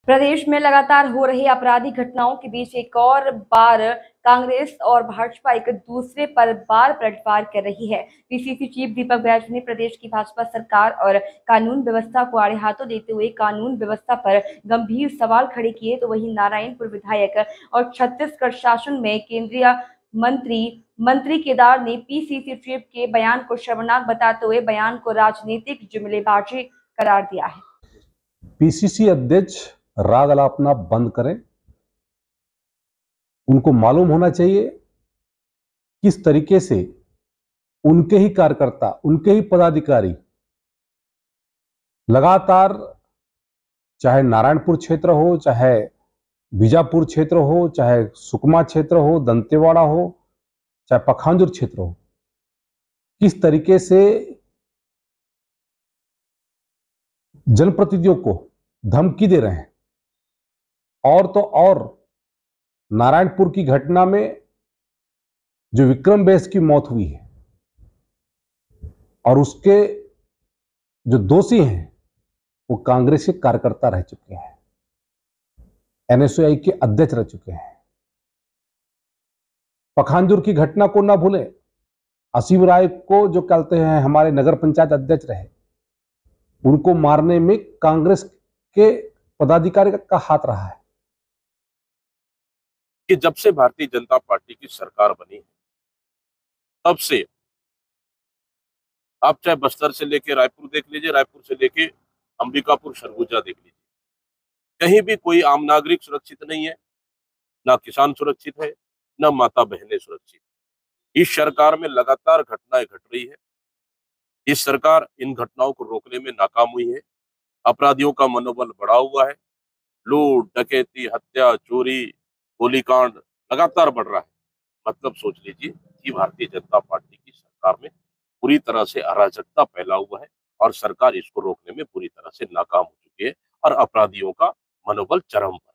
प्रदेश में लगातार हो रही आपराधिक घटनाओं के बीच एक और बार कांग्रेस और भाजपा एक दूसरे पर बार पलटवार कर रही है। पीसीसी चीफ दीपक बैज ने प्रदेश की भाजपा सरकार और कानून व्यवस्था को आड़े हाथों देते हुए कानून व्यवस्था पर गंभीर सवाल खड़े किए, तो वहीं नारायणपुर विधायक और छत्तीसगढ़ शासन में केंद्रीय मंत्री केदार ने पीसीसी चीफ के बयान को शर्मनाक बताते हुए बयान को राजनीतिक जुमलेबाजी करार दिया है। पीसीसी अध्यक्ष राग अलापना बंद करें। उनको मालूम होना चाहिए किस तरीके से उनके ही कार्यकर्ता, उनके ही पदाधिकारी लगातार, चाहे नारायणपुर क्षेत्र हो, चाहे बीजापुर क्षेत्र हो, चाहे सुकमा क्षेत्र हो, दंतेवाड़ा हो, चाहे पखांजूर क्षेत्र हो, किस तरीके से जनप्रतिनिधियों को धमकी दे रहे हैं। और तो और नारायणपुर की घटना में जो विक्रम बैस की मौत हुई है और उसके जो दोषी हैं वो कांग्रेस के कार्यकर्ता रह चुके हैं, एनएसयूआई के अध्यक्ष रह चुके हैं। पखांजूर की घटना को ना भूलें। असीम राय को जो कहते हैं हमारे नगर पंचायत अध्यक्ष रहे, उनको मारने में कांग्रेस के पदाधिकारी का हाथ रहा है। कि जब से भारतीय जनता पार्टी की सरकार बनी है तब से आप चाहे बस्तर से लेके रायपुर देख लीजिए, रायपुर से लेके अंबिकापुर सरगुजा देख लीजिए, कहीं भी कोई आम नागरिक सुरक्षित नहीं है, ना किसान सुरक्षित है, ना माता बहनें सुरक्षित। इस सरकार में लगातार घटनाएं घट रही है। इस सरकार इन घटनाओं को रोकने में नाकाम हुई है। अपराधियों का मनोबल बढ़ा हुआ है। लूट, डकैती, हत्या, चोरी, गोलीकांड लगातार बढ़ रहा है। मतलब सोच लीजिए कि भारतीय जनता पार्टी की सरकार में पूरी तरह से अराजकता फैला हुआ है और सरकार इसको रोकने में पूरी तरह से नाकाम हो चुकी है और अपराधियों का मनोबल चरम पर।